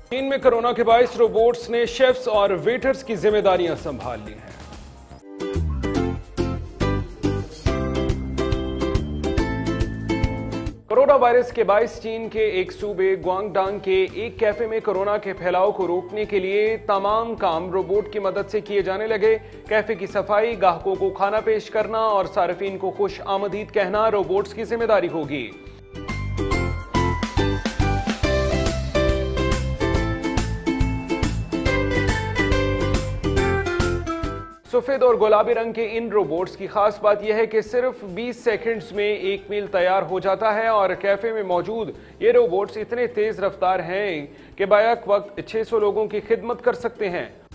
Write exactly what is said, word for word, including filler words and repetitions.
चीन में कोरोना के बायस रोबोट्स ने शेफ्स और वेटर्स की जिम्मेदारियां संभाल ली हैं। कोरोना वायरस के बायस चीन के एक सूबे ग्वांगडांग के एक कैफे में कोरोना के फैलाव को रोकने के लिए तमाम काम रोबोट की मदद से किए जाने लगे। कैफे की सफाई, ग्राहकों को खाना पेश करना और सार्फिन को खुश आमदीद कहना रोबोट्स की जिम्मेदारी होगी। सफेद और गुलाबी रंग के इन रोबोट्स की खास बात यह है कि सिर्फ बीस सेकंड्स में एक मील तैयार हो जाता है और कैफे में मौजूद ये रोबोट्स इतने तेज रफ्तार हैं कि बैक वक्त छह सौ लोगों की खिदमत कर सकते हैं।